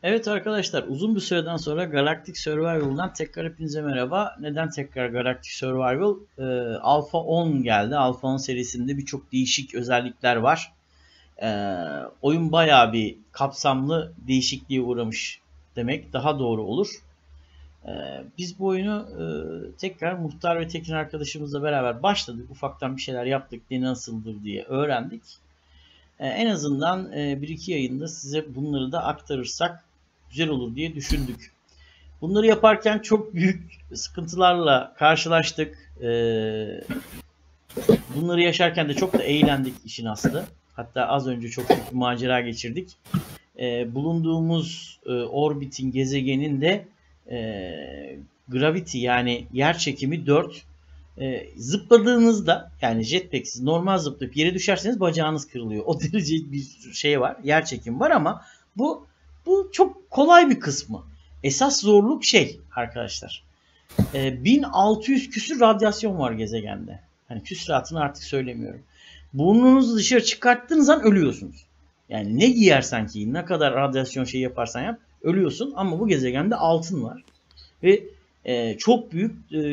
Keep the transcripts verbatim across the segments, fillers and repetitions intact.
Evet arkadaşlar, uzun bir süreden sonra Galactic Survival'dan tekrar hepinize merhaba. Neden tekrar Galactic Survival? Ee, Alpha on geldi. Alpha on serisinde birçok değişik özellikler var. Ee, oyun bayağı bir kapsamlı değişikliğe uğramış demek daha doğru olur. Ee, biz bu oyunu e, tekrar Muhtar ve Tekin arkadaşımızla beraber başladık. Ufaktan bir şeyler yaptık, ne nasıldır diye öğrendik. Ee, en azından e, bir iki yayında size bunları da aktarırsak güzel olur diye düşündük. Bunları yaparken çok büyük sıkıntılarla karşılaştık. Ee, bunları yaşarken de çok da eğlendik işin aslı. Hatta az önce çok büyük bir macera geçirdik. Ee, bulunduğumuz e, orbitin, gezegenin de e, gravity yani yer çekimi dört. E, zıpladığınızda yani jetpacksiz normal zıplayıp yere düşerseniz bacağınız kırılıyor. O derece bir şey var. Yer çekimi var ama bu bu çok kolay bir kısmı. Esas zorluk şey arkadaşlar. E, bin altı yüz küsür radyasyon var gezegende. Hani küsuratını artık söylemiyorum. Burnunuzu dışarı çıkarttığınız an ölüyorsunuz. Yani ne giyersen giy, ne kadar radyasyon şey yaparsan yap ölüyorsun ama bu gezegende altın var. Ve e, çok büyük e,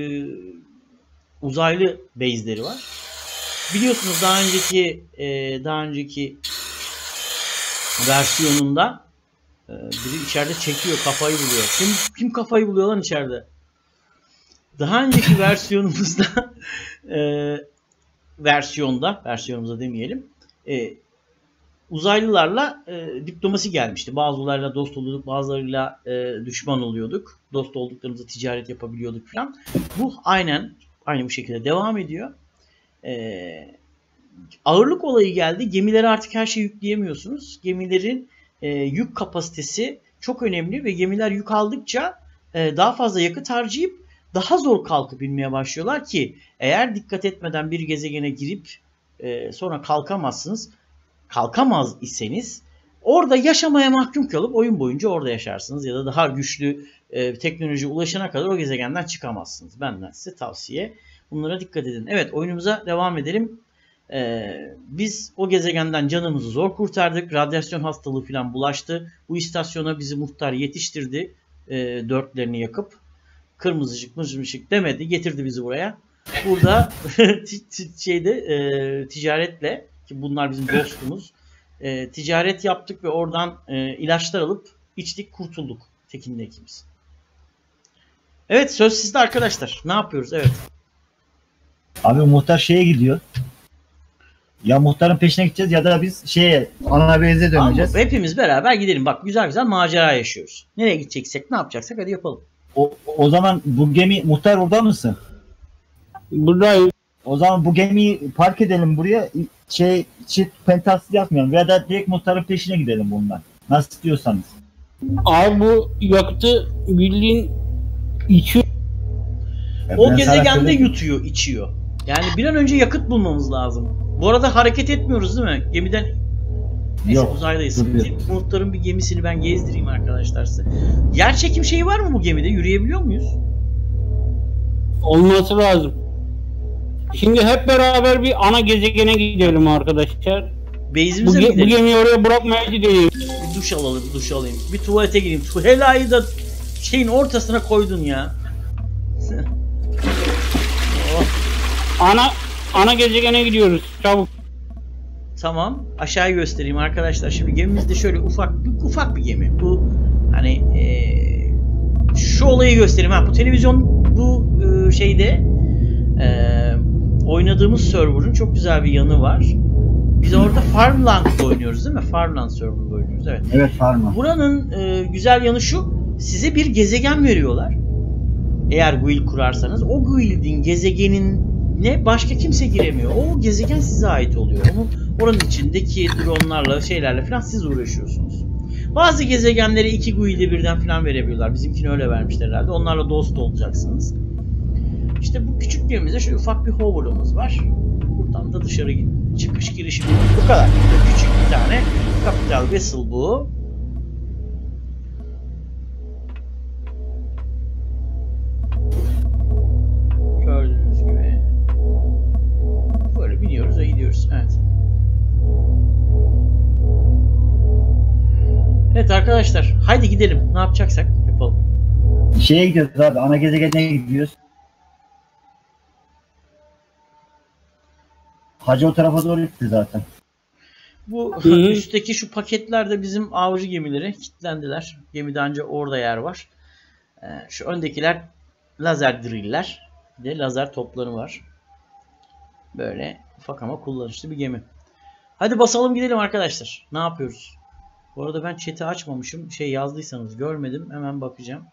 uzaylı base'leri var. Biliyorsunuz daha önceki e, daha önceki versiyonunda e, biri içeride çekiyor, kafayı buluyor. Kim kim kafayı buluyor lan içeride? Daha önceki versiyonumuzda e, versiyonda versiyonumuza demeyelim. E, uzaylılarla e, diplomasi gelmişti. Bazılarıyla dost oluyorduk, bazılarıyla e, düşman oluyorduk. Dost olduklarımızda ticaret yapabiliyorduk falan. Bu aynen aynı bu şekilde devam ediyor. Ee, ağırlık olayı geldi. Gemilere artık her şeyi yükleyemiyorsunuz. Gemilerin e, yük kapasitesi çok önemli ve gemiler yük aldıkça e, daha fazla yakıt harcayıp daha zor kalkıp inmeye başlıyorlar ki eğer dikkat etmeden bir gezegene girip e, sonra kalkamazsınız. Kalkamaz iseniz orada yaşamaya mahkum kalıp oyun boyunca orada yaşarsınız ya da daha güçlü e, teknoloji ulaşana kadar o gezegenden çıkamazsınız. Benden size tavsiye. Bunlara dikkat edin. Evet, oyunumuza devam edelim. Ee, biz o gezegenden canımızı zor kurtardık. Radyasyon hastalığı falan bulaştı. Bu istasyona bizi muhtar yetiştirdi. E, dörtlerini yakıp. Kırmızıcık mırmızıcık demedi. Getirdi bizi buraya. Burada şeyde e, ticaretle ki bunlar bizim dostumuz. E, ticaret yaptık ve oradan e, ilaçlar alıp içtik, kurtulduk. Tekin'le ikimiz. Evet, söz sizde arkadaşlar. Ne yapıyoruz? Evet. Abi muhtar şeye gidiyor. Ya muhtarın peşine gideceğiz ya da biz şeye ana base'e döneceğiz. Ama hepimiz beraber gidelim. Bak güzel güzel macera yaşıyoruz. Nereye gideceksek, ne yapacaksak hadi yapalım. O, o zaman bu gemi muhtar orada mısın? Buradayım. O zaman bu gemiyi park edelim buraya. Şey çift pentaslı yapmayalım veya da direkt muhtarın peşine gidelim bundan. Nasıl istiyorsanız. Abi bu yakıtı bildiğin içiyor. Ya o ben gezegende sana yutuyor, içiyor. Yani bir an önce yakıt bulmamız lazım. Bu arada hareket etmiyoruz değil mi? Gemiden... Neyse Yok, uzaydayız. duruyor. Muhtarın bir gemisini ben gezdireyim arkadaşlar size. Yer çekim şeyi var mı bu gemide? Yürüyebiliyor muyuz? Olması lazım. Şimdi hep beraber bir ana gezegene gidelim arkadaşlar. Bu, Base'imize mi ge- bu gidelim? gemiyi oraya bırakmaya gidelim. Bir duş alalım, duş alayım. Bir tuvalete gireyim. Tu Hela'yı da şeyin ortasına koydun ya. Oh. Ana ana gezegene gidiyoruz. Çabuk. Tamam. Aşağıyı göstereyim arkadaşlar. Şimdi gemimizde şöyle ufak ufak bir gemi. Bu hani ee, şu olayı göstereyim. Ha, bu televizyon bu e, şeyde e, oynadığımız server'ın çok güzel bir yanı var. Biz orada Farmland'da oynuyoruz değil mi? Farmland server'da oynuyoruz. Evet. Evet Farmland. Buranın e, güzel yanı şu. Size bir gezegen veriyorlar. Eğer guild kurarsanız o guild'in gezegenine başka kimse giremiyor. O gezegen size ait oluyor. Onu oranın içindeki dronlarla şeylerle falan siz uğraşıyorsunuz. Bazı gezegenleri iki guild'e birden falan verebiliyorlar. Bizimkini öyle vermişler herhalde. Onlarla dost olacaksınız. İşte bu küçük gemimizde şöyle ufak bir hover'ımız var. Buradan da dışarı çıkış girişimiz bu kadar. Küçük bir tane capital vessel bu. Gördüğünüz gibi. Böyle biniyoruz ve gidiyoruz. Evet. Evet arkadaşlar, haydi gidelim. Ne yapacaksak yapalım. Şeye gidiyoruz abi. Ana gezegenine gidiyoruz. Hacı o tarafa doğru gitti zaten. Bu Hı hı. üstteki şu paketlerde bizim avcı gemileri kilitlendiler. Gemide ancak orada yer var. Ee, şu öndekiler lazer driller. Bir de lazer topları var. Böyle ufak ama kullanışlı bir gemi. Hadi basalım gidelim arkadaşlar. Ne yapıyoruz? Bu arada ben chat'i açmamışım. Şey yazdıysanız görmedim. Hemen bakacağım.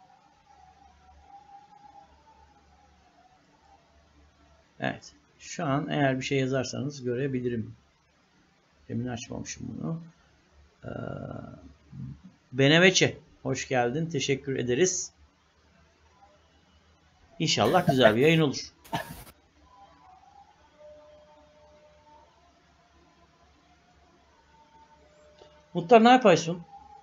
Evet. Şu an eğer bir şey yazarsanız görebilirim. Demin açmamışım bunu. Ee, Beneveçe. Hoş geldin. Teşekkür ederiz. İnşallah güzel bir yayın olur. Muhtar ne yapıyorsun?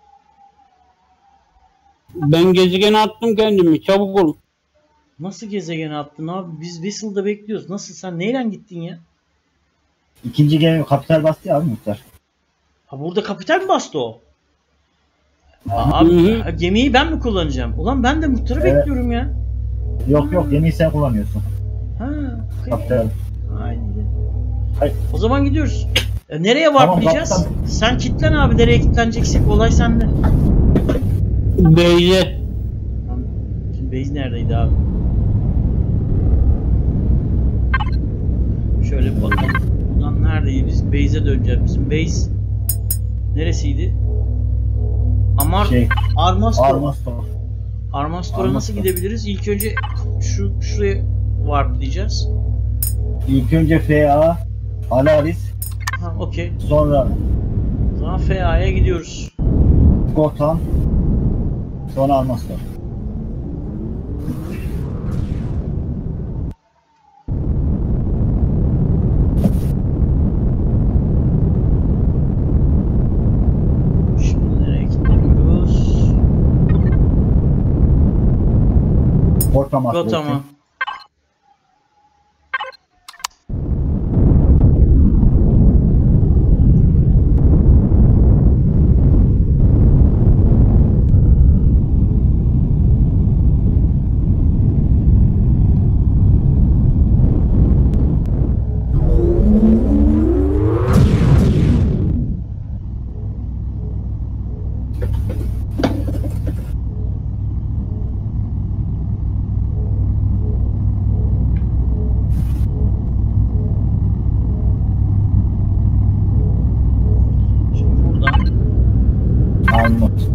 Ben gezegene attım kendimi. Çabuk ol. Nasıl gezegene attın abi? Biz Vessel'da bekliyoruz. Nasıl? Sen neyle gittin ya? İkinci gemi kapital bastı ya abi muhtar. Ha burada kapital mi bastı o? Abi Hı hı. gemiyi ben mi kullanacağım? Ulan ben de muhtarı Evet. bekliyorum ya. Yok yok gemiyi sen kullanıyorsun. Ha, okay. Kapital. Haydi. Hayır. O zaman gidiyoruz. E, nereye Tamam, warplayacağız? kaptan. Sen kilitlen abi. Nereye kilitleneceksek olay sende. Beyze. Lan, Şimdi base neredeydi abi? Şöyle bir bakalım. Lan neredeydi? Biz base'e döneceğiz. Bizim base neresiydi? Amar Şey, Armastor. Armastor. Armastor'a nasıl Armastor. gidebiliriz? İlk önce şu şuraya warplayacağız. İlk önce F A, Alaris, Ha okey. sonra O zaman F A'ya gidiyoruz. Gotham, sonra Armastor. Şimdi nereye gidiyoruz? Gotham'a. Gotham'a. Şimdi buradan Armastor.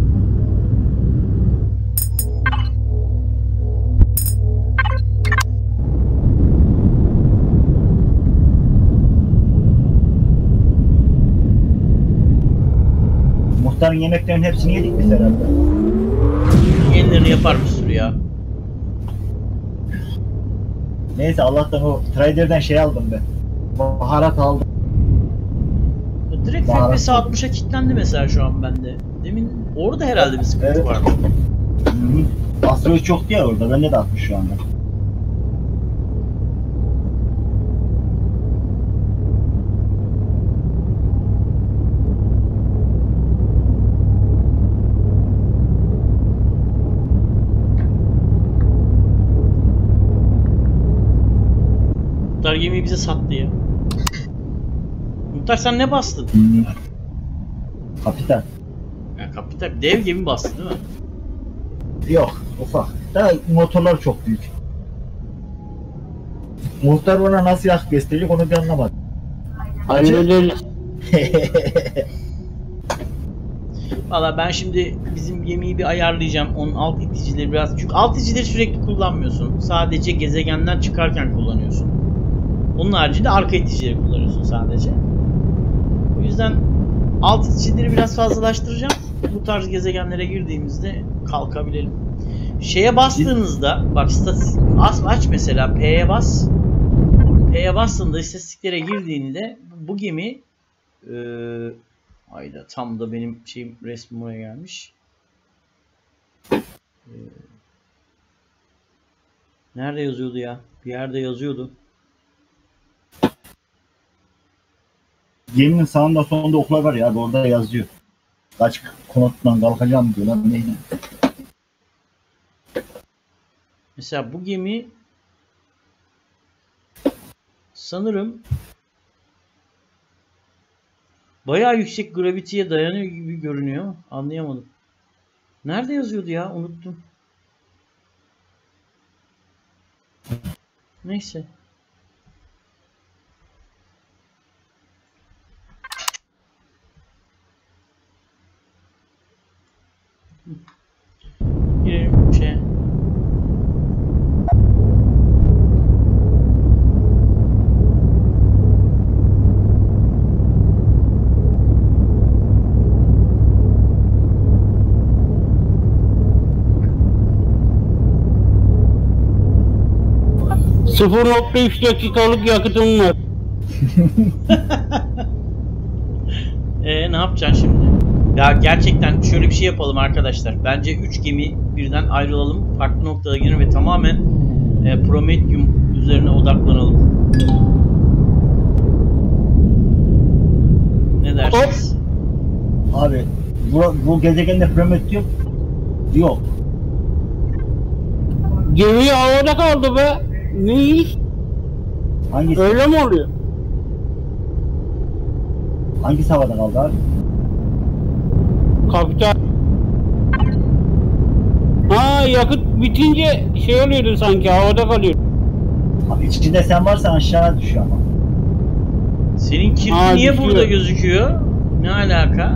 Muhtarın yemeklerinin hepsini yedik biz herhalde. yenilerini yapar bir sürü ya. Neyse Allah'tan o trader'den şey aldım ben. Baharat aldım. Direkt Baharat. F P S altmışa kilitlendi mesela şu an bende. Demin orada herhalde bir sıkıntı Evet. vardı. Hı-hı. Asteroid çok diye orada. Bende de altmış şu anda. Muhtar gemiyi bize sattı ya. Muhtar sen ne bastın? Hı-hı. Kapital. Ya kapital dev gemi bastı değil mi? Yok. Ufak. Daha motorlar çok büyük. Muhtar ona nasıl yak besleyecek onu bir anlamadım. Hallederiz. Valla ben şimdi bizim gemiyi bir ayarlayacağım. Onun alt iticileri biraz... Çünkü alt iticileri sürekli kullanmıyorsun. Sadece gezegenden çıkarken kullanıyorsun. Onun haricinde arka iticileri kullanıyorsun sadece. O yüzden alt iticileri biraz fazlalaştıracağım. Bu tarz gezegenlere girdiğimizde kalkabilelim. Şeye bastığınızda bak statistik aç, aç mesela P'ye bas. P'ye bastığında istatistiklere girdiğinde bu gemi eee ayda tam da benim şeyim resmim oraya gelmiş. Ee, nerede yazıyordu ya? Bir yerde yazıyordu. Geminin sağında solunda oklar var ya abi orada yazıyor. Kaç konuttan kalkacağım diyorlar neyle. Mesela bu gemi sanırım bayağı yüksek gravitiye dayanıyor gibi görünüyor. Anlayamadım. Nerede yazıyordu ya? Unuttum. Neyse. Girelim şey. sıfır nokta üç dakikalık yakıtım var. Eee ne yapacaksın şimdi? Ya gerçekten şöyle bir şey yapalım arkadaşlar. Bence üç gemi birden ayrılalım. Farklı noktada girelim ve tamamen e, Prometheum üzerine odaklanalım. Ne dersiniz? Abi bu, bu gezegende Prometheus yok. Gemi havada kaldı be. Ne iş? Hangisi? Öyle mi oluyor? Hangisi havada kaldı abi? Kapital. Ha, yakıt bitince şey oluyordu sanki, havada kalıyor. Abi içinde sen varsan aşağı düşüyor ama. Senin kirpi Aa, niye düşüyor. burada gözüküyor? Ne alaka?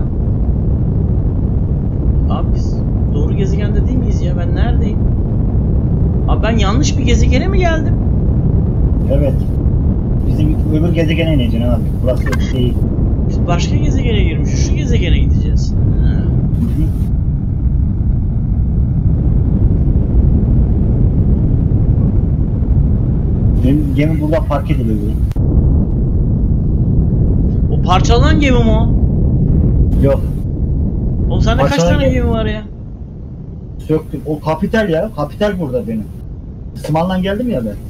Abi biz doğru gezegende değil miyiz ya? Ben neredeyim? Abi ben yanlış bir gezegene mi geldim? Evet. Bizim öbür gezegene ineceksin abi. Burası değil. Biz başka gezegene girmişiz. Şu gezegene gideceğiz. Ha. Hı hı. Benim gemi burada park ediliyor. O parçalanan gemi mi o? Yok. Oğlum sende kaç Parçalanan tane gemi. gemi var ya? Söktüm. O kapital ya. Kapital burada benim. Ismar'dan geldim ya ben.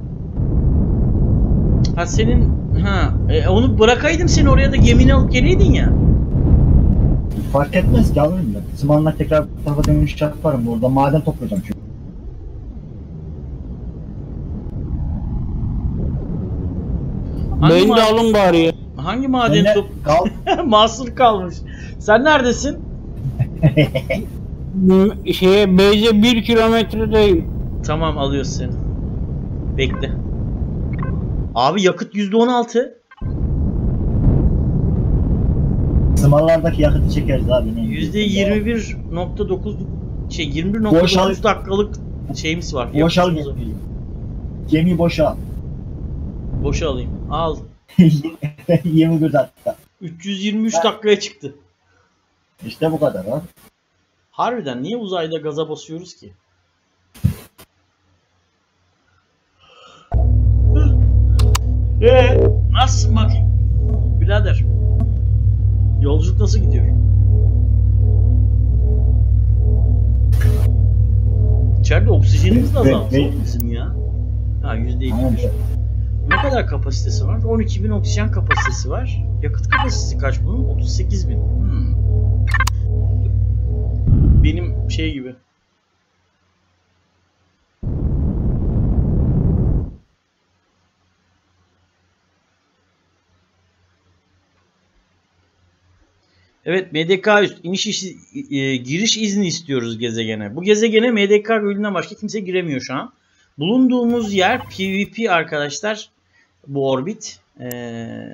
Ha senin ha e, onu bırakaydım seni oraya da gemini alıp geleydin ya. Fark etmez ki alırım ben. Ismar'dan tekrar bu tarafa dönüş yaparım. Orada maden toplayacağım çünkü. Hangi, Beni de ma- alın bari ya. hangi maden Benle top kal. mahsur kalmış. Sen neredesin? M- Şeye Beyce bir kilometredeyim. Tamam alıyoruz seni. Bekle. Abi yakıt yüzde on altı. Ismar'lardaki yakıtı çekeriz abi. yüzde yirmi bir nokta dokuz şey yirmi bir nokta dokuz Boşal- dakikalık şeyimiz var. Boşal Yakıtımız var. gemiyi. Gemi boşa. Boşa alayım. Al. yirmi bir dakika. üç yüz yirmi üç dakikaya çıktı. İşte bu kadar abi. Harbiden niye uzayda gaza basıyoruz ki? Eee nasılsın bakayım? Birader. Yolculuk nasıl gidiyor? İçeride oksijenimiz de Be- azaldı be- bizim ya. Ha yüzde Aynen. yetmiş. Ne kadar kapasitesi var? on iki bin oksijen kapasitesi var. Yakıt kapasitesi kaç bunun? otuz sekiz bin. Hmm. Benim şey gibi. Evet, M D K üst iniş işi- e, giriş izni istiyoruz gezegene. Bu gezegene M D K gölünden başka kimse giremiyor şu an. Bulunduğumuz yer PvP arkadaşlar. Bu orbit. Ee,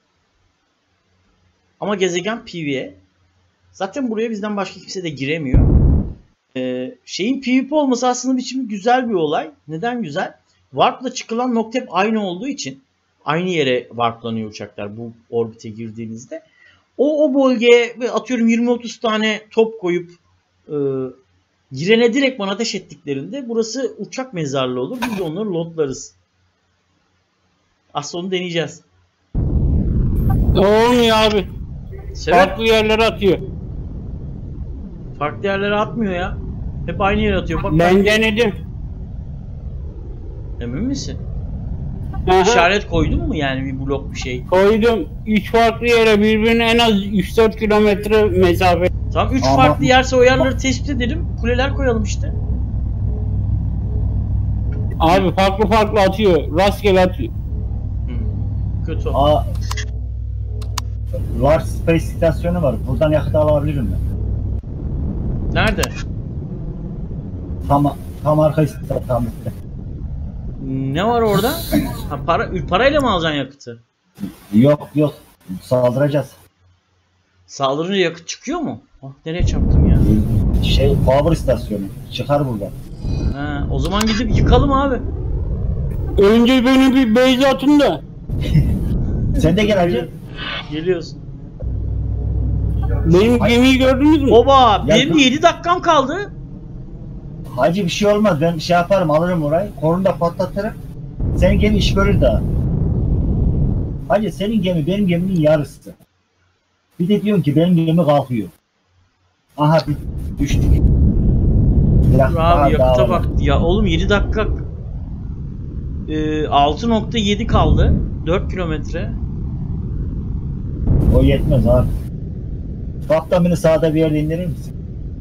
ama gezegen PvE. Zaten buraya bizden başka kimse de giremiyor. Ee, şeyin PvP olması aslında biçimi güzel bir olay. Neden güzel? Warp'la çıkılan nokta hep aynı olduğu için aynı yere warplanıyor uçaklar bu orbite girdiğinizde. O, o bölgeye atıyorum yirmi otuz tane top koyup e, girene direkt bana ateş ettiklerinde burası uçak mezarlığı olur. Biz de onları lootlarız. Aslında onu deneyeceğiz. Olmuyor abi. Sebep? Farklı yerlere atıyor. Farklı yerlere atmıyor ya. Hep aynı yere atıyor. Bak, Ben denedim. emin misin? Aha, İşaret koydun mu yani bir blok bir şey? koydum. Üç farklı yere birbirine en az üç dört kilometre mesafe. Tamam üç Ama- farklı yerse o yerleri tespit edelim. Kuleler koyalım işte. Abi farklı farklı atıyor. Rastgele atıyor. Hmm. Kötü o. Aa, Lars Space istasyonu var. Buradan yakıt alabilirim ben. Nerede? Tam, tam arka istasyonda. Ne var orada? Ha, para, parayla mı alacaksın yakıtı? Yok yok. Saldıracağız. Saldırınca yakıt çıkıyor mu? Ah nereye çarptım ya? Şey power istasyonu. Çıkar buradan. Ha, o zaman gidip yıkalım abi. Önce beni bir base atın da. Sen de gel hacı. Geliyorsun. Benim gemiyi gördünüz mü? Oba benim Yakın. yedi dakikam kaldı. Hacı bir şey olmaz. Ben şey yaparım alırım orayı. Korunda patlatırım. Senin gemi iş görür daha. Hacı senin gemi benim gemimin yarısı. Bir de diyorsun ki benim gemi kalkıyor. Aha bir düştük. Biraz Dur daha- abi yakıta daha bak. var. Ya oğlum yedi dakika e, altı nokta yedi kaldı. dört kilometre. O yetmez abi. Kaptanını sağda bir yerde indirir misin?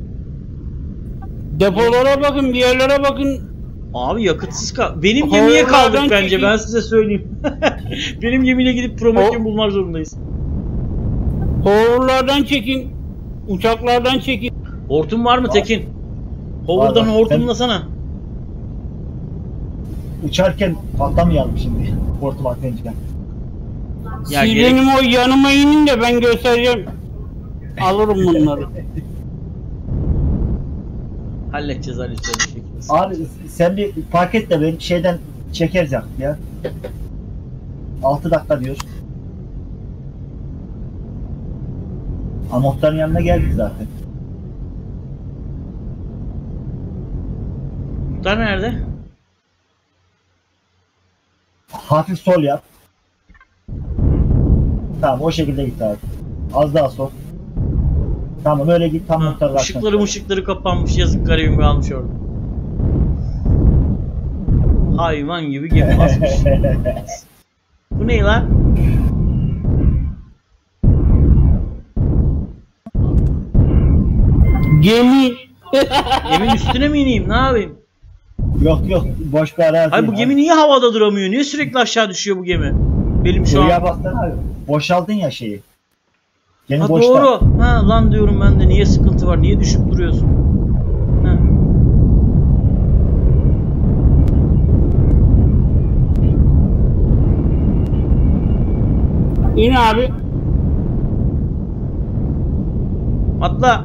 Depolara bakın, bir yerlere bakın. Abi yakıtsız kal. Benim gemiye Oralardan kaldık bence çekil. ben size söyleyeyim. Benim gemiyle gidip Prometheum O- bulmak zorundayız. Hoverlardan çekin. Uçaklardan çekin. Hortum var mı Var. Tekin? Hover'dan Var, var. hortumlasana. Uçarken patlamayalım şimdi. Portum atınca. Ya Siz gerek- benim o yanıma inin de ben göstereceğim. Alırım bunları. Halledeceğiz halledeceğiz bir şekilde. Abi sen bir paket de ben şeyden çekeriz ya. ya. altı dakika diyor. Amokların yanına geldik zaten. Muhtar nerede? Hafif sol yap. Tamam o şekilde git abi. Az daha sol. Tamam öyle git tam Ha, muhtarlar. ışıkları ışıkları kapanmış yazık garibim kalmış orada. Hayvan gibi gemi basmış. Bu ne lan? Gemi. Geminin üstüne mi ineyim ne yapayım? Yok yok boş bir arazi. Hayır bu gemi niye havada duramıyor? Niye sürekli aşağı düşüyor bu gemi? Benim şu Şuraya an... baksana abi. Boşaldın ya şeyi. Gemi Ha boşta. doğru. Ha lan diyorum ben de niye sıkıntı var? Niye düşüp duruyorsun? Ha. İn abi. Atla.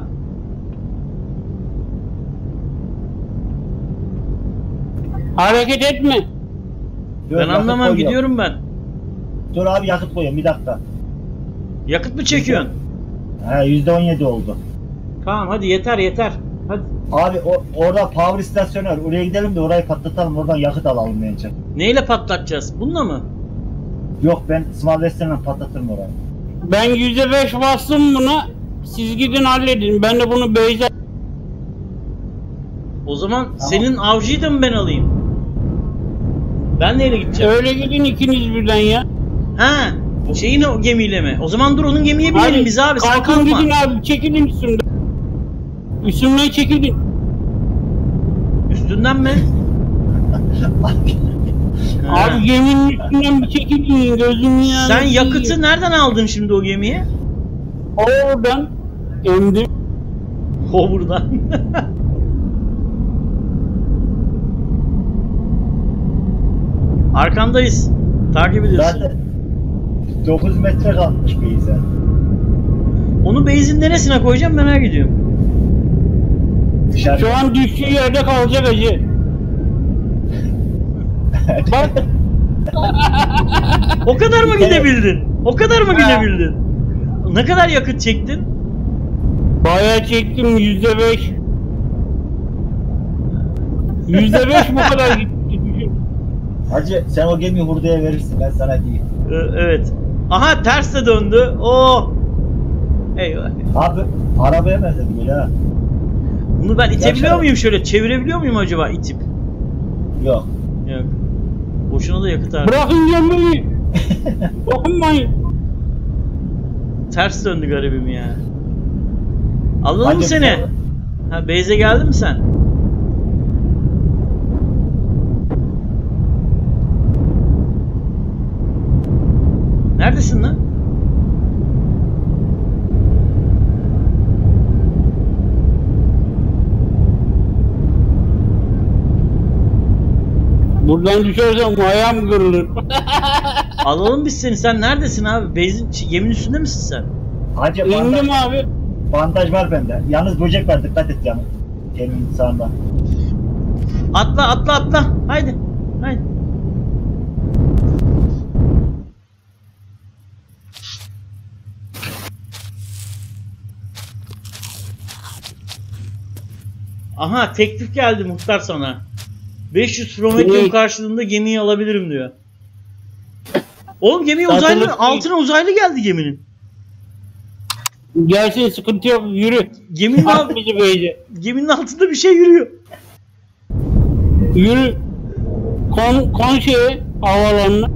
Hareket etme. Dur, Ben yakıt anlamam koyuyorum. gidiyorum ben. Dur abi yakıt koyuyorum bir dakika. Yakıt mı çekiyorsun? Ha yüzde on yedi oldu. Tamam hadi yeter yeter. Hadi. Abi o, orada power istasyonu var. Oraya gidelim de orayı patlatalım. Oradan yakıt alalım bence. Neyle patlatacağız? Bununla mı? Yok ben Small Western'la patlatırım orayı. Ben yüzde beş bastım buna. Siz gidin halledin. Ben de bunu beyza... O zaman senin avcıyı da mı ben alayım? Ben neyle gideceğim? Öyle gidin ikiniz birden ya. Ha, şeyin o gemiyle mi? O zaman dur onun gemiye binelim Hadi, biz abi. Sen kalkın kalkma. gidin abi. Çekilin üstümden. Üstümden çekilin. Üstünden mi? Ha. Abi geminin üstünden bir çekilin. Gözüm ya. Sen yakıtı nereden aldın şimdi o gemiye? Oradan emdim. O buradan. Arkandayız. Takip ediyorsun. Zaten dokuz metre kalmış beyza. Onu base'in neresine koyacağım merak ediyorum. Dışarı. Şu an düştüğü yerde kalacak acı. Bak O kadar mı Evet. gidebildin? O kadar mı Ha. gidebildin? Ne kadar yakıt çektin? bayağı çektim yüzde beş. Yüzde beş bu kadar gitti. Düşün. Hacı sen o gemiyi hurdaya verirsin ben sana diyeyim. Ee, evet. Aha ters de döndü. Oo. Eyvah. Abi arabaya benzedi böyle ha. Bunu ben itebiliyor Yaşar. muyum şöyle? Çevirebiliyor muyum acaba itip? Yok. Yok. Boşuna da yakıt harcadım. Bırakın gemiyi. Dokunmayın. Ters döndü garibim ya. Alalım mı Hadi seni? bakalım. Ha, Beyze geldin mi sen? Neredesin lan? Buradan düşersem ayağım kırılır. Alalım biz seni. Sen neredesin abi? Beyzin yemin üstünde misin sen? Hacı bandaj, İndim abi. bandaj var bende. Yalnız böcek var, dikkat et canım. Geminin sağında. Atla atla atla. Haydi. Haydi. Aha, teklif geldi muhtar sana. beş yüz Prometheum Evet. karşılığında gemiyi alabilirim diyor. Oğlum gemiye uzaylı, Satılık altına uzaylı geldi geminin. Gelsin, sıkıntı yok, yürü. Geminin, At alt, bizi Beyce. geminin altında bir şey yürüyor. Yürü. Kon, kon şeye, havalanına.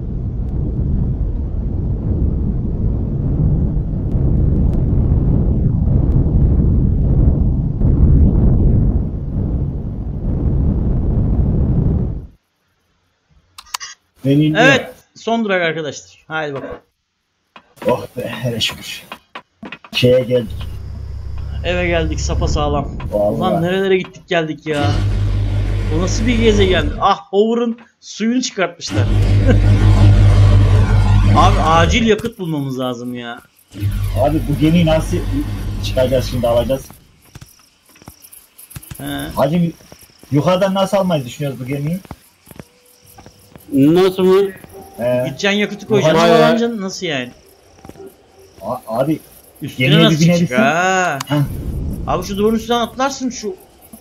Beni indiriyor. Evet, son durak arkadaşlar. Haydi bakalım. Oh be, hele şükür. Şeye geldik. Eve geldik sapasağlam. Vallahi. Ulan nerelere gittik geldik ya. O nasıl bir gezegen? Ah, Hover'ın suyunu çıkartmışlar. Abi acil yakıt bulmamız lazım ya. Abi bu gemiyi nasıl çıkacağız şimdi, alacağız? He. Hacı yukarıdan nasıl almayı düşünüyoruz bu gemiyi? Nasıl mı? Ee, Gideceksin yakıtı koyacaksın. Vay be. Alacaksın, nasıl yani? a- abi Üstüne Gemiye nasıl bir çıkacak? binebilsin. Ha. Heh. Abi şu duvarın üstünden atlarsın şu.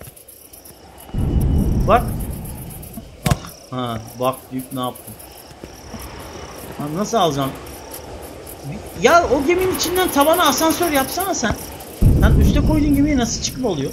Bak. Ah, ha, bak büyük ne yaptın? Ha, nasıl alacağım? Ya o geminin içinden tavana asansör yapsana sen. Sen üste koyduğun gemiye nasıl çıkıp oluyor?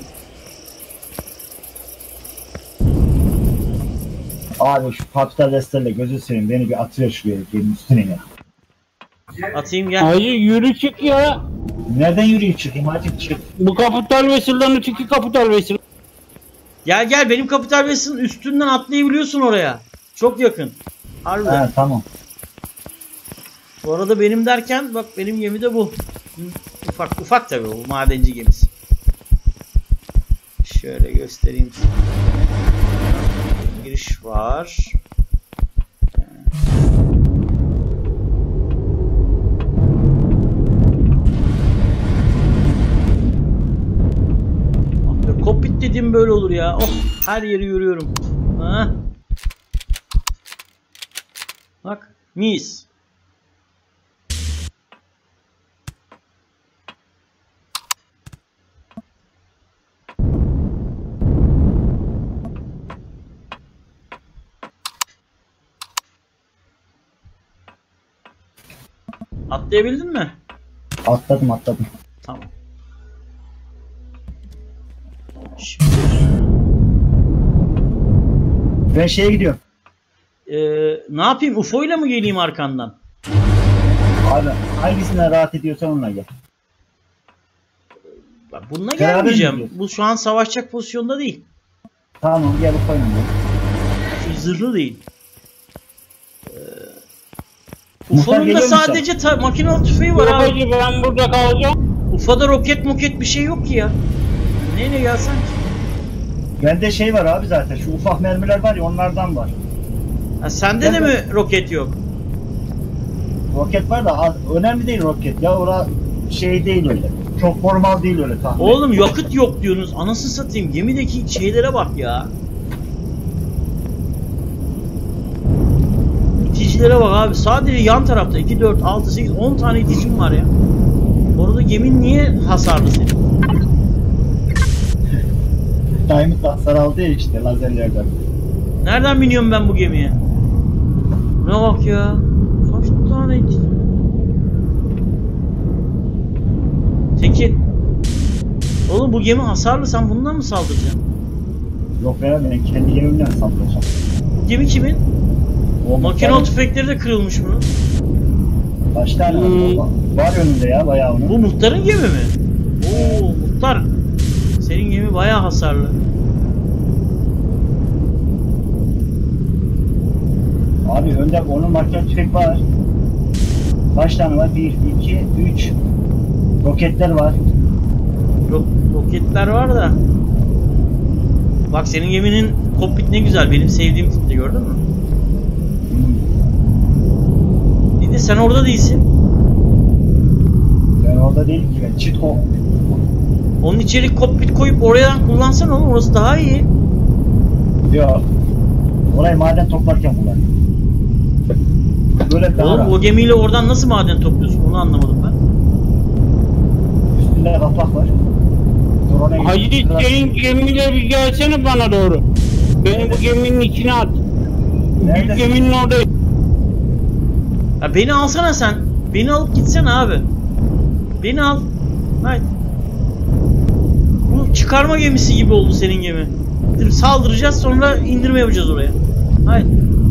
abi şu Capital Wester'le gözü seveyim, beni bir atıyor şuraya geminin üstüne ya. Atayım gel. Hacı yürü çık ya. Nereden yürüyüp çıkayım hacı, çık. Bu kapital vesilden öteki kapital vesil. Gel gel, benim Capital West'in üstünden atlayabiliyorsun oraya. Çok yakın. Harbi. Ha tamam. Bu arada benim derken bak, benim gemi de bu. Ufak ufak tabii, o madenci gemisi. Şöyle göstereyim size. Giriş var. Ah, kokpit dediğim böyle olur ya. Oh, her yeri yürüyorum. Ha? Bak, mis. Atlayabildin mi? Atladım atladım. Tamam. Şimdi, Ben şeye gidiyorum. e, ne yapayım? U F O ile mı geleyim arkandan? Abi hangisinden rahat ediyorsan onunla gel. Bak, bununla Beraber mi gelmeyeceğim. gidiyorsun? Bu şu an savaşacak pozisyonda değil. Tamam gel bu koyun. Zırhlı değil. Ee, Muhtar U F O'nun da geliyor mu sadece ta- makinalı tüfeği var abi. Hacı ben burada kalacağım. U F O'da roket moket bir şey yok ki ya. Neyle gelsen ki? Bende şey var abi zaten, şu ufak mermiler var ya, onlardan var. Ha, sende Ben de de- mi roket yok? Roket var da az, önemli değil roket ya, ora şey değil öyle. Çok formal değil öyle tahmin. Oğlum yakıt yok diyorsunuz. Anasını satayım. Gemideki şeylere bak ya. İticilere bak abi. Sadece yan tarafta iki, dört, altı, sekiz, on tane iticim var ya. Orada gemin niye hasarlı senin? Diamond hasar aldı ya işte lazerlerden. Nereden biniyorum ben bu gemiye? Ne bak ya. Kaç tane iticim? Tekin. Oğlum bu gemi hasarlı. Sen bundan mı saldıracaksın? Yok ya, ben kendi gemimden saldıracağım. Bu gemi kimin? O Makinalı muhtarın tüfekleri de kırılmış bunun. kaç tane Hmm. var? Var önünde ya bayağı onun. Bu muhtarın gemi mi? Oo, Muhtar, senin gemi bayağı hasarlı. Abi önde onun market tüfek var. Kaç tane var? bir, iki, üç. Roketler var. Ro roketler var da. Bak senin geminin kokpit ne güzel. Benim sevdiğim tipte, gördün mü? Bir de sen orada değilsin. Ben orada değilim ki ben. Çit o. Onun içeri kokpit koyup oradan kullansan oğlum, orası daha iyi. Yok. Orayı maden toplarken kullanıyorum. Böyle daha Oğlum rahat. o gemiyle oradan nasıl maden topluyorsun, onu anlamadım ben. Üstünde kapak var. Sonra Hacı senin gemiyle bir gelsene bana doğru. Beni bu geminin içine at. Nerede? Büyük geminin orada. Ya beni alsana sen. Beni alıp gitsene abi. Beni al. Haydi. Bu çıkarma gemisi gibi oldu senin gemi. Şimdi saldıracağız, sonra indirme yapacağız oraya. Haydi.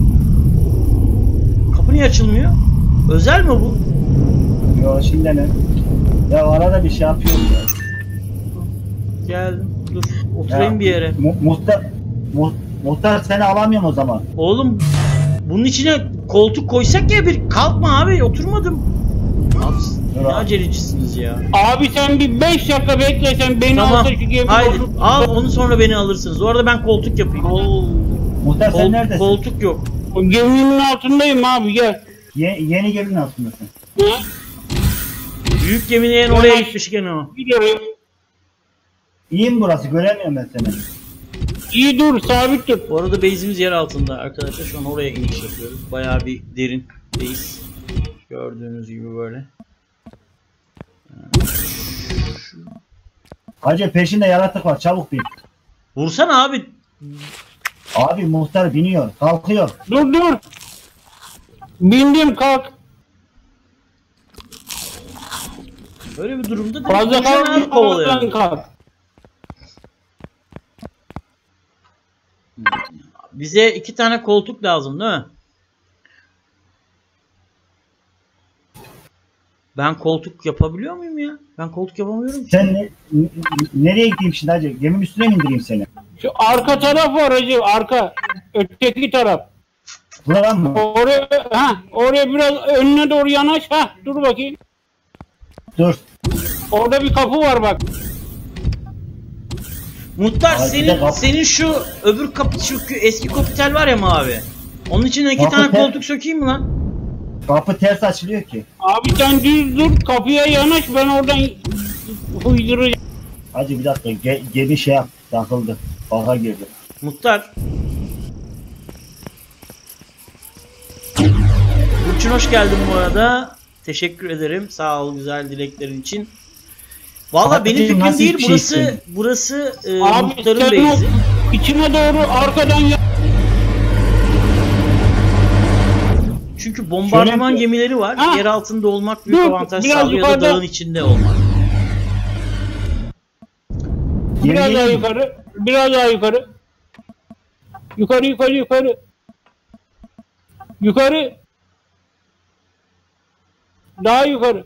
Kapı niye açılmıyor? Özel mi bu? Yo şimdi ne? Ya arada bir şey yapıyorum ya. Geldim. Dur. Oturayım Ya, bir yere. Mu muhtar, mu muhtar seni alamıyorum o zaman. Oğlum bunun içine koltuk koysak ya bir. Kalkma abi, oturmadım. Abi Dur ne abi. acelecisiniz ya. Abi sen bir beş dakika beklesen beni Tamam. alsa şu gemiyi. Haydi. olur. Al onu, sonra beni alırsınız. Orada ben koltuk yapayım. Muhtar sen Kol- neredesin? koltuk yok. O geminin altındayım abi, gel. Ye yeni geminin altındasın. Hı? Büyük gemileyen oraya gitmiş gene o. Gidiyorum. İyi mi burası? Göremiyorum ben seni. İyi dur, sabit dur. Bu arada base'imiz yer altında arkadaşlar. Şu an oraya iniş yapıyoruz. Bayağı bir derin base. Gördüğünüz gibi böyle. Hacı peşinde yaratık var. Çabuk bin. Vursana abi. Abi muhtar biniyor. Kalkıyor. Dur dur. Bindim, kalk. Böyle bir durumda Fazla direkt vursana abi, kalk. kovalıyor. kalk. Bize iki tane koltuk lazım değil mi? Ben koltuk yapabiliyor muyum ya? Ben koltuk yapamıyorum ki. Sen ne, n- nereye gideyim şimdi hacı? Geminin üstüne mi indireyim seni? Şu arka taraf var hacı, arka. Öteki taraf. Buradan mı? Oraya, ha, oraya biraz önüne doğru yanaş. Ha, dur bakayım. Dur. Orada bir kapı var bak. Muhtar, Abi bir de senin kap- senin şu öbür kapı, şu eski kapital var ya mavi. Onun içine iki Kapı tane te- koltuk sökeyim mi lan? Kapı ters açılıyor ki. Abi sen düz dur, kapıya yanaş, ben oradan uyduracağım. Hacı bir dakika. Ge gemi şey yap. Takıldı. Baka girdi. Muhtar. Burçin hoş geldin bu arada. Teşekkür ederim. Sağ ol güzel dileklerin için. Valla Abi, benim fikrim nasıl değil. bir Burası şeysin? burası e, Abi muhtarın sen o base'i. içine doğru arkadan ya- Çünkü bombardıman Şöyle- gemileri var. Ha. Yer altında olmak büyük Dur, avantaj biraz sağlıyor, ya da yukarıda- dağın içinde olmak. biraz Gemi daha değil mi? yukarı, biraz daha yukarı. Yukarı yukarı yukarı. Yukarı. Daha yukarı.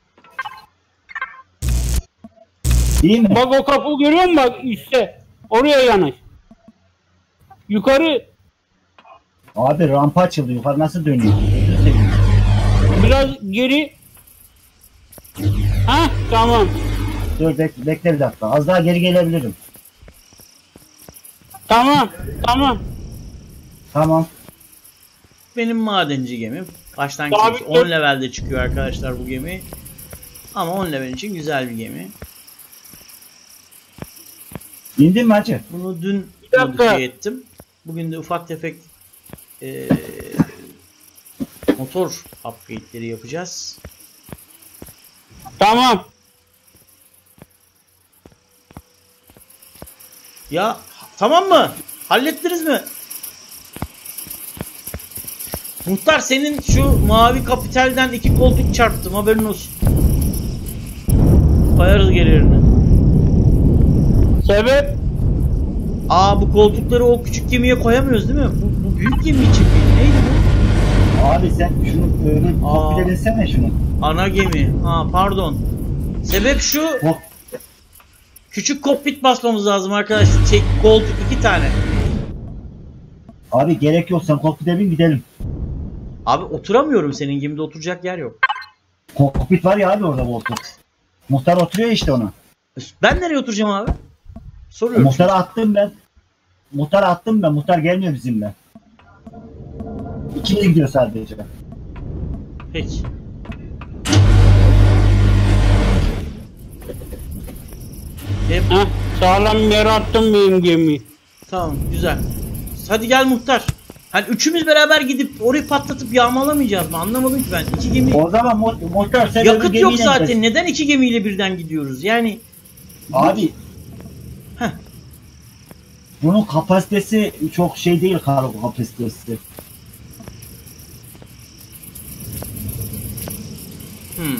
Değil mi? Bak o kapı görüyor musun bak üstte. Oraya yanaş. Yukarı. Abi rampa açıldı. Yukarı nasıl dönüyor? Gözünü seveyim. Biraz geri. Ha tamam. Dur bek bekle bir dakika. Az daha geri gelebilirim. Tamam. Tamam. Tamam. Benim madenci gemim. Baştan Abi, on levelde çıkıyor arkadaşlar bu gemi. Ama on level için güzel bir gemi. İndin mi hacı? Bunu dün Bir dakika. modifiye ettim. Bugün de ufak tefek eee, motor upgrade'leri yapacağız. Tamam. Ya tamam mı? Hallettiniz mi? Muhtar, senin şu mavi kapitalden iki koltuk çarptım, haberin olsun. Koyarız gerilerini. Sebep? Aa, bu koltukları o küçük gemiye koyamıyoruz değil mi? Bu, bu büyük gemi için mi? Neydi bu? Abi sen şunu öbür Aa. kokpite binsene şunu. Ana gemi. Ha pardon. Sebep şu. Kok Küçük kokpit basmamız lazım arkadaşlar. Çek koltuk iki tane. Abi gerek yok, sen kokpite bin gidelim. Abi oturamıyorum, senin gemide oturacak yer yok. Kokpit var ya abi orada koltuk. Muhtar oturuyor işte ona. Ben nereye oturacağım abi? Soruyorum. Muhtarı attım ben. Muhtarı attım ben. Muhtar gelmiyor bizimle. İkimiz gidiyor sadece. Peki. Hep... Heh, sağlam yere attım benim gemiyi. Tamam, güzel. Hadi gel muhtar. Hani üçümüz beraber gidip orayı patlatıp yağmalamayacağız mı? Anlamadım ki ben. İki gemi... O zaman mu muhtar sen yakıt yok zaten. Gidelim. Neden iki gemiyle birden gidiyoruz? Yani... Abi... Heh. Bunun kapasitesi çok şey değil, kargo kapasitesi. Hmm.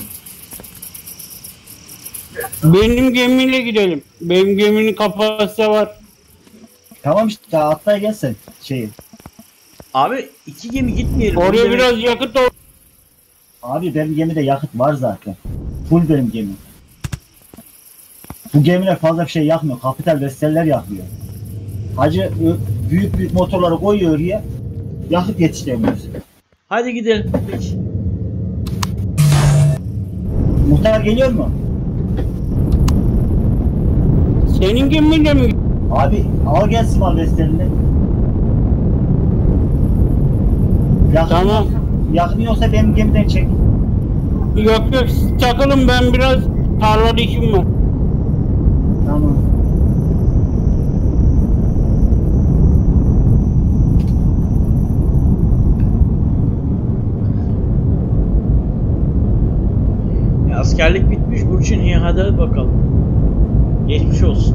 Benim gemiyle gidelim. Benim geminin kapasite var. Tamam işte, atla gel sen şeyi. Abi iki gemi gitmeyelim. Oraya Demek- biraz yakıt ol. Abi benim gemide yakıt var zaten. Full benim gemim. Bu gemiler fazla bir şey yakmıyor. Kapital Vesseller yakmıyor. Hacı ö- büyük büyük motorları koyuyor oraya. Yakıt yetiştiremiyoruz. Hadi gidelim. Peki. Muhtar geliyor mu? Senin gemiyle mi? Abi al gelsin mal Vessel'ini. Tamam. Yakmıyorsa benim gemiden çek. Yok yok, siz takılın, ben biraz tarlada işim var. Tamam. Ya askerlik bitmiş Burçin. İyi hadi bakalım. Geçmiş olsun.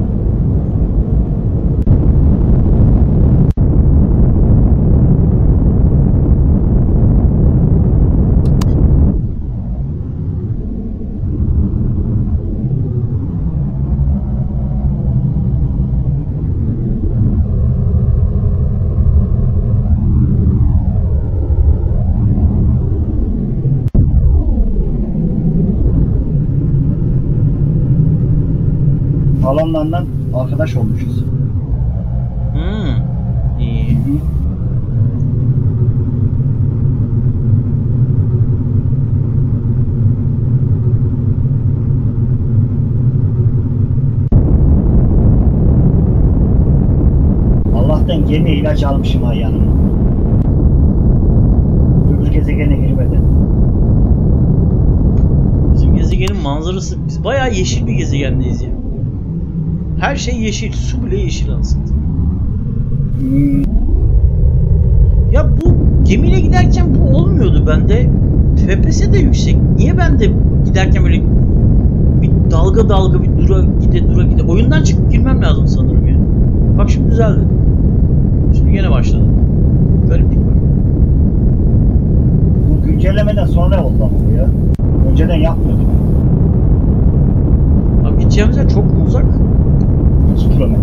Alanlardan arkadaş olmuşuz. Hmm. İyi. Allah'tan gemi ilaç almışım ha yanıma. Öbür gezegene girmeden. Bizim gezegenin manzarası, biz bayağı yeşil bir gezegendeyiz ya. Her şey yeşil, su bile yeşil aslında. Hmm. Ya bu gemiyle giderken bu olmuyordu bende. F P S de yüksek. Niye bende giderken böyle bir dalga dalga bir dura gide dura gide. Oyundan çıkıp girmem lazım sanırım ya. Bak şimdi düzeldi. Şimdi gene başladı. Gariplik var. Bu güncellemeden sonra oldu ama bu ya. Önceden yapmıyordum. Abi gideceğimiz yer çok mu uzak? iki kilometre.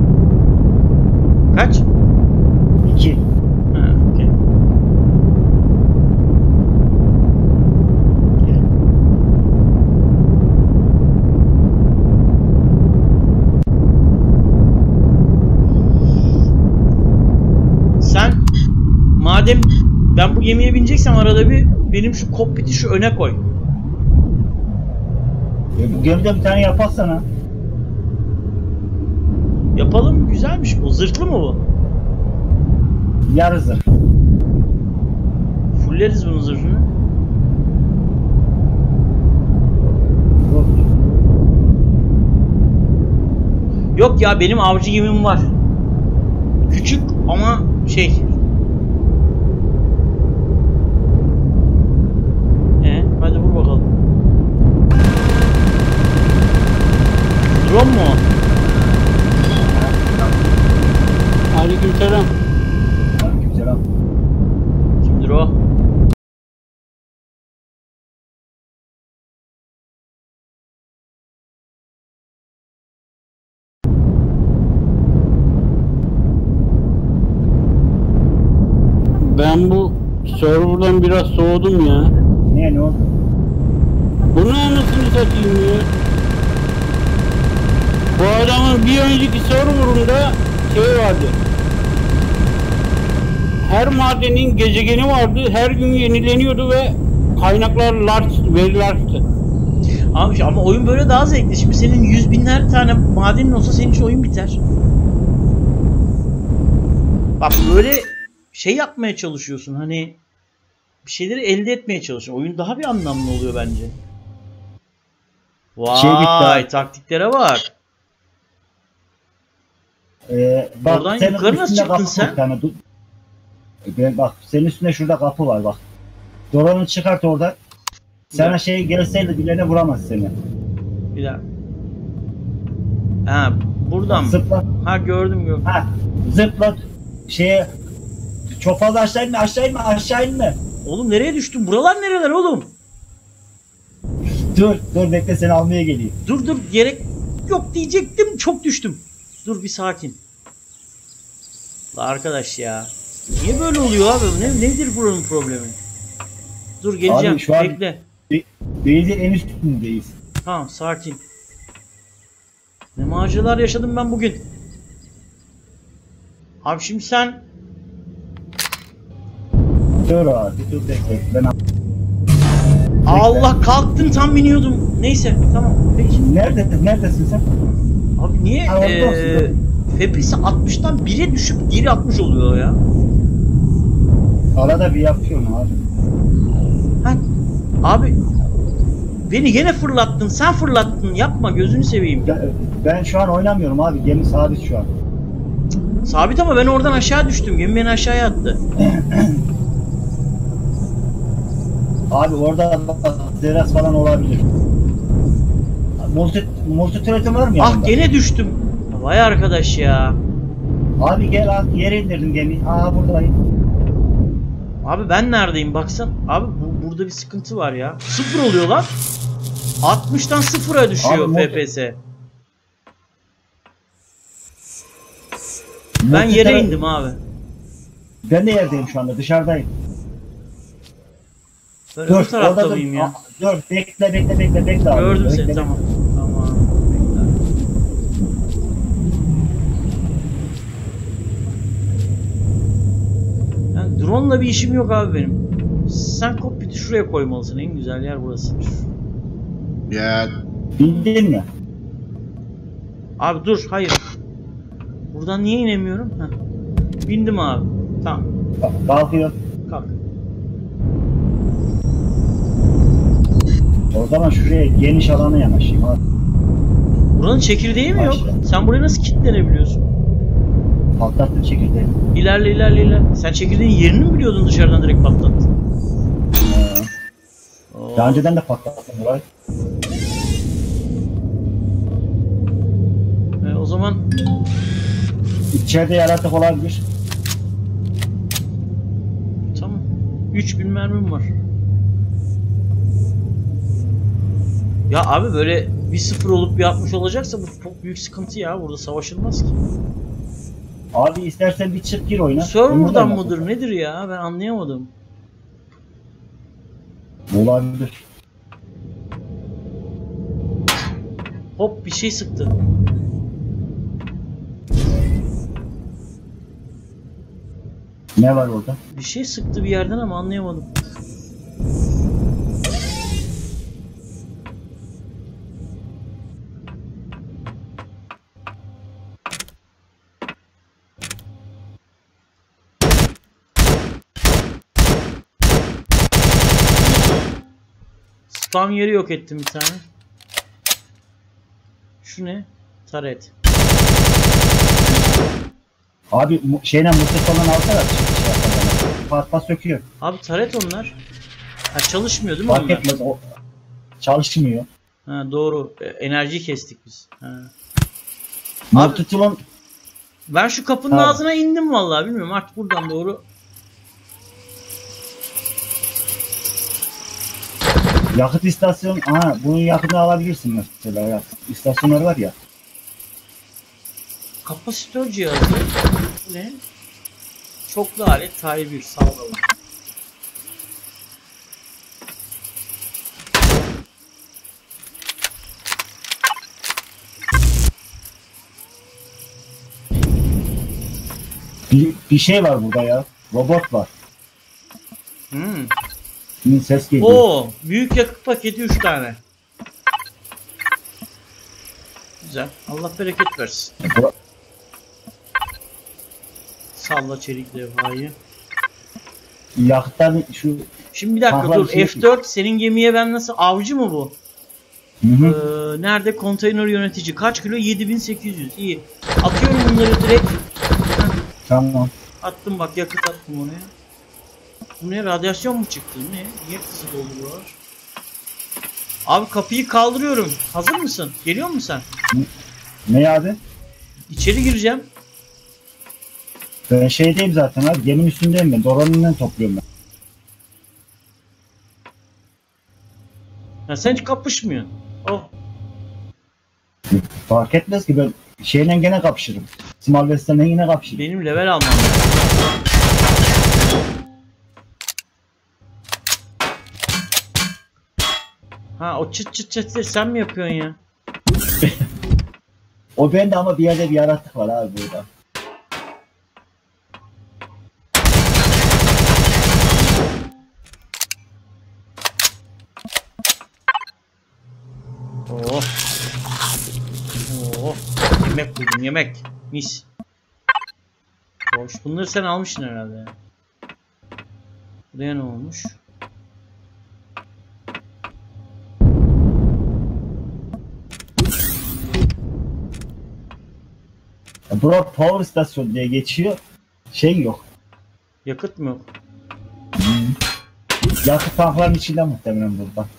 Kaç? iki. Ha, okey. Sen madem ben bu gemiye bineceksem arada bir benim şu kokpiti şu öne koy. E, bu gemide bir tane yaparsana. Yapalım, güzelmiş bu. Zırhlı mı bu? Yarı zırh. Fulleriz bunun zırhını. Yok. Yok ya, benim avcı gemim var. Küçük ama şey. Ee, hadi vur bakalım. Drone mu o? Aleykümselam. Aleykümselam. Kimdir o? Ben bu serverdan biraz soğudum ya. Niye, ne oldu? Bu ne anasını satayım ya? Bu adamın bir önceki serverında şey vardı. Her madenin gezegeni vardı. Her gün yenileniyordu ve kaynaklar large, very large'tı. Abi ama oyun böyle daha zevkli. Şimdi senin yüz binler tane madenin olsa senin için oyun biter. Bak böyle şey yapmaya çalışıyorsun. Hani bir şeyleri elde etmeye çalışıyorsun. Oyun daha bir anlamlı oluyor bence. Vay, şey taktiklere bak. Ee, bak oradan yukarı nasıl çıktın sen? Tane, ben, bak senin üstünde şurada kapı var bak. Drone'u çıkart oradan. Sana ya. Şey gelseydi birilerine vuramaz seni. Bir dakika. Ha buradan mı? Zıpla. Ha gördüm gördüm. Ha zıpla. Şeye çok fazla aşağı inme aşağı inme aşağı inme. Oğlum nereye düştün? Buralar nereler oğlum? Dur dur bekle seni almaya geleyim. Dur dur gerek yok diyecektim çok düştüm. Dur bir sakin. La arkadaş ya. Niye böyle oluyor abi? Ne, nedir buranın problemi? Dur geleceğim abi, şu an bekle. Beyzin en üstündeyiz. Tamam sakin. Ne maceralar yaşadım ben bugün. Abi şimdi sen dur abi dur bekle. Ben Allah kalktım tam biniyordum. Neyse tamam. Peki. Neredesin? Neredesin sen? Abi niye ha, ee, F P S altmıştan bire düşüp geri altmış oluyor ya? Arada bir yapıyorum abi. Ha, abi beni gene fırlattın. Sen fırlattın. Yapma gözünü seveyim. Ben, ben şu an oynamıyorum abi. Gemi sabit şu an. Sabit ama ben oradan aşağı düştüm. Gemi beni aşağıya attı. Abi orada teras falan olabilir. Multi, multitüretim var mı yanında? Ah gene düştüm. Vay arkadaş ya. Abi gel abi yere indirdim gemiyi. Aa buradayım. Abi ben neredeyim baksan. Abi bu, burada bir sıkıntı var ya. Sıfır oluyor lan. altmıştan sıfıra düşüyor F P S. Ben yere indim abi. Ben de yerdeyim şu anda dışarıdayım. Ben öbür tarafta mıyım ya? Dur bekle bekle bekle bekle abi. Gördüm bekle, seni bekle. tamam. Tamam. Bekle. Yani drone'la bir işim yok abi benim. Sen kokpiti şuraya koymalısın. En güzel yer burası. Ya. Bindin mi? Abi dur hayır. Buradan niye inemiyorum? Heh. Bindim abi. Tamam. Kalkıyor. Kalk. O zaman şuraya geniş alana yanaşayım abi. Buranın çekirdeği mi yok? Başla. Sen buraya nasıl kilitlenebiliyorsun? Patlattın çekirdeği. İlerle ilerle ilerle. Sen çekirdeğin yerini mi biliyordun dışarıdan direkt patlattın? Ee, Oo. daha önceden de patlattım burayı. E, o zaman İçeride yaratık olabilir. tamam. üç bin mermim var. Ya abi böyle bir sıfır olup bir altmış olacaksa bu çok büyük sıkıntı ya. Burada savaşılmaz ki. Abi istersen bir çık gir oyna. Server'dan mıdır nedir ya? Ben anlayamadım. Olabilir. Hop bir şey sıktı. Ne var orada? Bir şey sıktı bir yerden ama anlayamadım. Spam yeri yok ettim bir tane. Şu ne? Taret. Abi şeyden mutlu falan alsana. Pat pat söküyor. Abi taret onlar. Ha çalışmıyor değil mi Fark onlar? etmez o. Çalışmıyor. Ha doğru. E, enerjiyi kestik biz. Ha. Multitulon Ben şu kapının Abi. ağzına indim vallahi bilmiyorum artık buradan doğru. yakıt istasyon. Aha bunun yakıtını alabilirsin mesela. Yakıt istasyonları var ya. Kapasitör cihazı. Ne? Çoklu alet Tay bir sağlayalım. Bir, bir şey var burada ya. Robot var. Hmm. Şimdi ses geliyor. Oo, büyük yakıt paketi üç tane. Güzel. Allah bereket versin. Bura- Salla çelik levhayı. Yakıttan şu... Şimdi bir dakika Tahla dur. bir şey- F dört senin gemiye ben nasıl, avcı mı bu? Hı Ee, hı. nerede? Konteyner yönetici. Kaç kilo? yedi bin sekiz yüz. İyi. Atıyorum bunları direkt. Tamam. Attım bak, yakıt attım oraya. Bu ne? Radyasyon mu çıktı? Ne? Niye kısa dolduruyor? Abi kapıyı kaldırıyorum. Hazır mısın? Geliyor musun sen? Ne abi? İçeri gireceğim. Ben şeydeyim zaten abi. Geminin üstündeyim ben. Doranından topluyorum ben. Ya sen hiç kapışmıyorsun. Oh. Fark etmez ki ben şeyle gene kapışırım. Small West'le yine kapışırım. Benim level almam lazım. Ha, o çıt çıt çıt sen mi yapıyorsun ya? O bende ama bir yerde bir yaratık var abi burada. Oh. Oh. Yemek buldum, yemek. Mis. Hoş. Bunları sen almışsın herhalde ya. Buraya ne olmuş? Ya bura power station diye geçiyor. Şey yok. Yakıt mı yok? Hmm. Yakıt tankların içinde muhtemelen burada.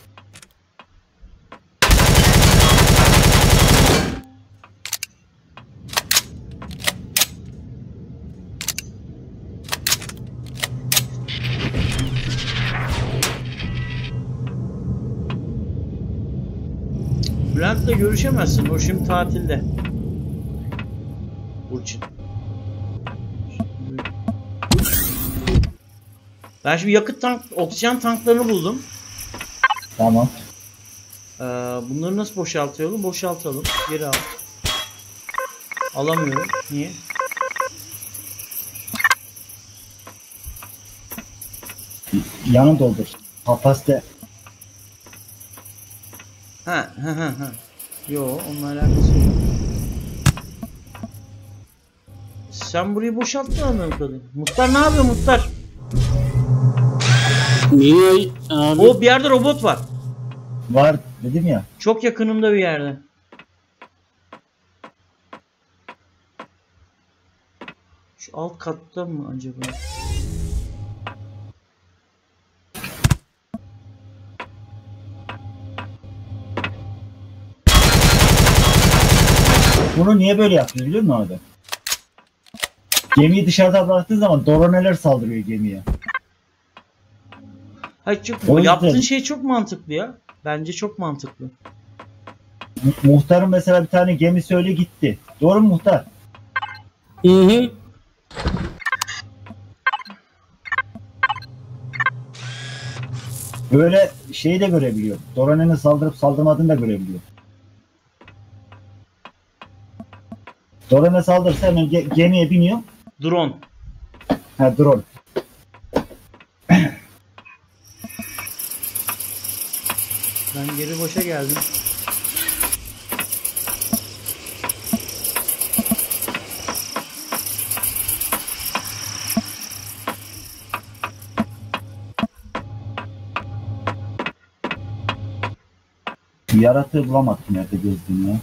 Bülent'le görüşemezsin. O şimdi tatilde. Burçin. Ben şimdi yakıt tank, oksijen tanklarını buldum. Tamam. Ee, bunları nasıl boşaltıyorum? Boşaltalım. Geri al. Alamıyorum. Niye? Yanı doldur. Kapasite. Ha ha ha ha. Yo, onunla alakası yok. Sen burayı boşalttın anladığım kadarıyla. Muhtar ne yapıyor Muhtar? Niye abi? O bir yerde robot var. Var dedim ya. Çok yakınımda bir yerde. Şu alt katta mı acaba? Bunu niye böyle yapıyor biliyor musun abi? Gemiyi dışarıda bıraktığı zaman doroneler saldırıyor gemiye. Hayır, çok, O yüzden- yaptığın şey çok mantıklı ya. Bence çok mantıklı. Mu- Muhtarın mesela bir tane gemisi öyle gitti. Doğru mu muhtar? Hı hı. Böyle şeyi de görebiliyor. Dorone'nin saldırıp saldırmadığını da görebiliyor. Dorone saldırırsa hemen ge- gemiye biniyor. Drone. Ha drone. Ben geri boşa geldim. Yaratığı bulamadım nerede gezdim ya.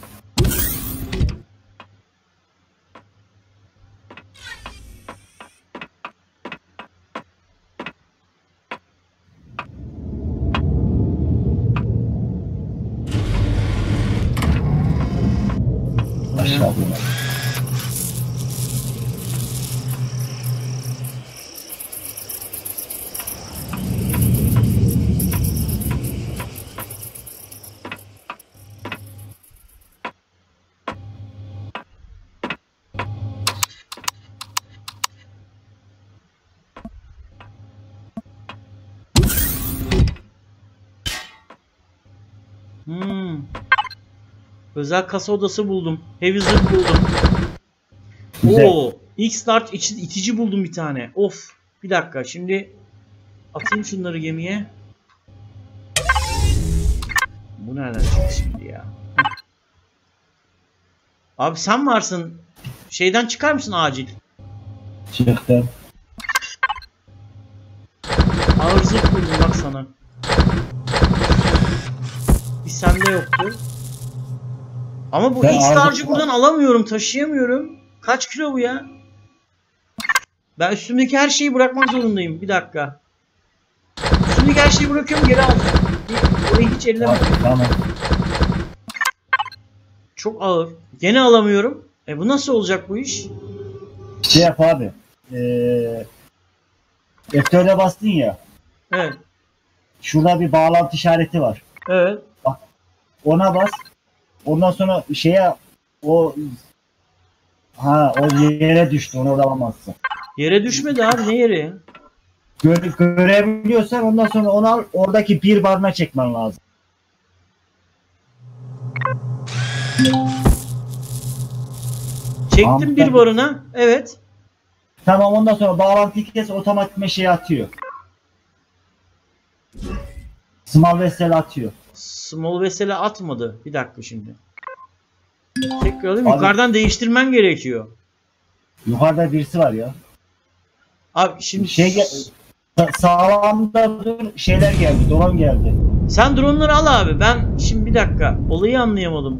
Aşağı bulamadım. Hmm. Özel kasa odası buldum. Heavy zırh buldum. Güzel. Oo. X-Large için itici buldum bir tane. Of. Bir dakika şimdi atayım şunları gemiye. Bu nereden çıktı şimdi ya? Abi sen varsın. Şeyden çıkar mısın acil? Çıktım. Ağır zırh buldum bak sana. Bir sende yoktu. Ama bu Ben X-Large'ı ağırlık- buradan alamıyorum, taşıyamıyorum. Kaç kilo bu ya? Ben üstümdeki her şeyi bırakmak zorundayım. Bir dakika. Üstümdeki her şeyi bırakıyorum, geri alacağım. Bir- Orayı hiç ellemem. Tamam. Çok ağır. Gene alamıyorum. E bu nasıl olacak bu iş? Şey yap abi. Ee, F dört'e bastın ya. Evet. Şurada bir bağlantı işareti var. Evet. Ona bas. Ondan sonra şeye o ha o yere düştü. Onu alamazsın. Yere düşmedi abi, ne yeri ya? Gör, görebiliyorsan ondan sonra onu al. Oradaki bir barına çekmen lazım. Çektim Tamam, bir tabii. barına. Evet. Tamam, ondan sonra bağlantıyı kes, otomatik meşeye atıyor. Small vessel atıyor. Small vesile atmadı. Bir dakika şimdi. Tekrar alayım. Abi- Yukarıdan değiştirmen gerekiyor. Yukarıda birisi var ya. Abi şimdi Şey gel sa- sağlamda dur, şeyler geldi, drone geldi. sen dronları al abi. Ben şimdi bir dakika. Olayı anlayamadım.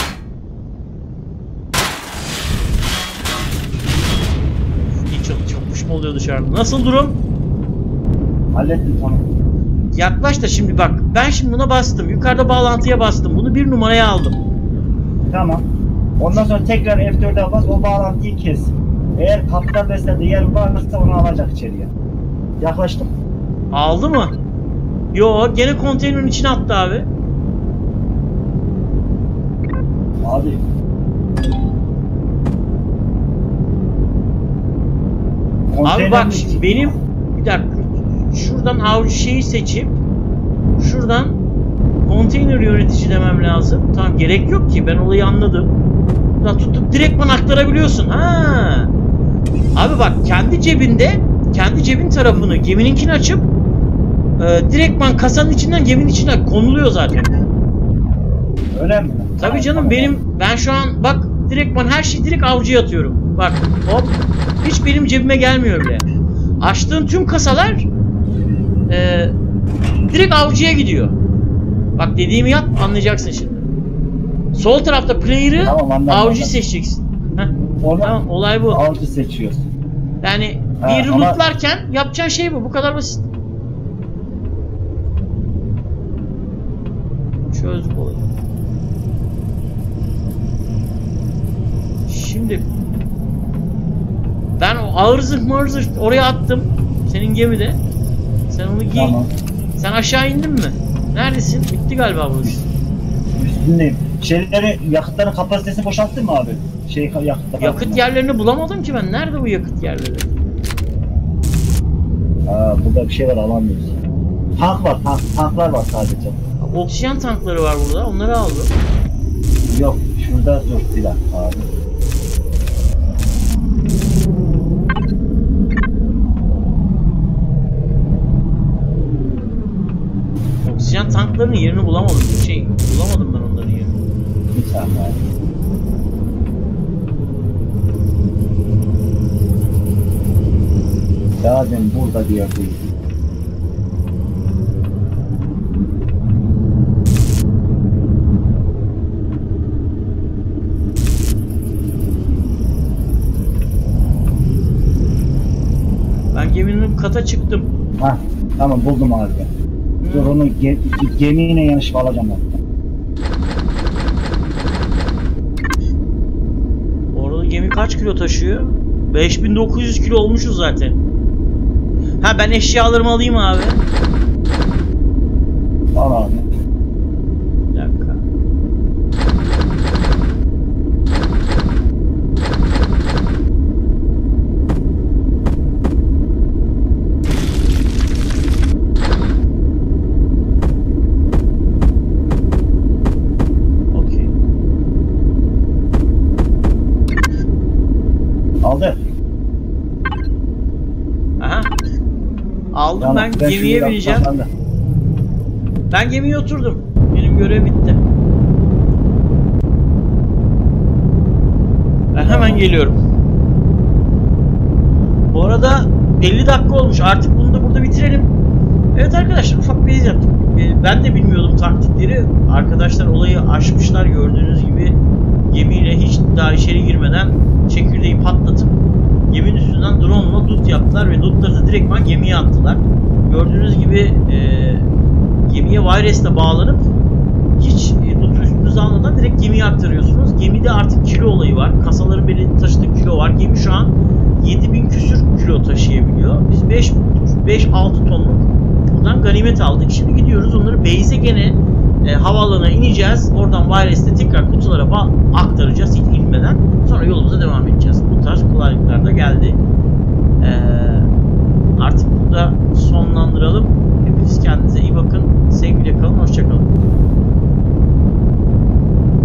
İyi çok çokmuş mu oluyor dışarıda? Nasıl durum? Hallettim, tamam. Yaklaş da şimdi bak. Ben şimdi buna bastım. Yukarıda bağlantıya bastım. Bunu bir numaraya aldım. Tamam. Ondan sonra tekrar F dört'e bas, o bağlantıyı kes. Eğer kaptan beslede yer varsa onu alacak içeriye. Yaklaştım. Aldı mı? Yo, gene konteynerin içine attı abi. Abi. Abi bak Konteynerin şimdi içi- benim bir dakika. Şuradan avcı şeyi seçip şuradan konteyner yönetici demem lazım. Tamam, gerek yok ki, ben olayı anladım. Buradan tutup direktman aktarabiliyorsun. Ha. Abi bak, kendi cebinde kendi cebin tarafını gemininkini açıp e, direktman kasanın içinden geminin içine konuluyor zaten. Öyle mi? Tabii Tamam, canım, tamam. benim ben şu an bak direktman her şeyi direkt avcıya atıyorum. Bak hop, hiç benim cebime gelmiyor bile. Açtığın tüm kasalar e, direkt avcıya gidiyor. Bak dediğimi yap, anlayacaksın şimdi. Sol tarafta player'ı Tamam, anladım, avcı anladım. seçeceksin. Heh, Onu tamam, olay bu. avcı seçiyorsun. Yani Ha, bir yeri ama- lootlarken yapacağın şey bu. Bu kadar basit. Çözdük olayı. Şimdi ben o ağır zırh mağır zırh oraya attım. Senin gemide. Sen onu giy. Tamam. Sen aşağı indin mi? Neredesin? Bitti galiba bu iş. Üstündeyim. Şeyleri, yakıtların kapasitesini boşalttın mı abi? Şey yakıt. Yakıt yerlerini bulamadım ki ben. Nerede bu yakıt yerleri? Aa, burada bir şey var, alamıyoruz. Tank var, tank, tanklar var sadece. Oksijen tankları var burada. Onları aldım. Yok, şurada dur bir dakika abi. Oksijen tanklarının yerini bulamadım. Şey, bulamadım ben onların yerini. Bir saniye abi. Zaten burada diyor değil. Ben geminin kata çıktım. Hah, tamam buldum abi. Dur onu ge gemiyle yanlış alacağım hatta. Orada gemi kaç kilo taşıyor? beş bin dokuz yüz kilo olmuşuz zaten. Ha, ben eşyalarımı alayım abi. Al abi. Bir dakika. Okey. Aldı. Ha. Aldım Tamam, ben, ben gemiye şunu bineceğim. yapmam ben de. Ben gemiye oturdum. Benim görev bitti. Ben hemen geliyorum. Bu arada elli dakika olmuş. Artık bunu da burada bitirelim. Evet arkadaşlar, ufak bir iz yaptık. Ben de bilmiyordum taktikleri. Arkadaşlar olayı aşmışlar, gördüğünüz gibi. Gemiyle hiç daha içeri girmeden çekirdeği patlatıp geminin üstünden drone ile loot yaptılar ve lootları da direktman gemiye attılar. Gördüğünüz gibi e, gemiye wireless'le bağlanıp hiç e, loot'u üstünüze almadan direkt gemiye aktarıyorsunuz. Gemide artık kilo olayı var. Kasaların belli taşıdığı kilo var. Gemi şu an yedi bin küsür kilo taşıyabiliyor. Biz beş altı tonluk buradan ganimet aldık. Şimdi gidiyoruz onları base'e gene e, havaalanına ineceğiz. Oradan wireless'te tekrar kutulara aktaracağız hiç inmeden. Sonra yolumuza devam edeceğiz. Bu tarz kolaylıklar da geldi. E, artık burada sonlandıralım. Hepiniz kendinize iyi bakın. Sevgiyle kalın. Hoşça kalın.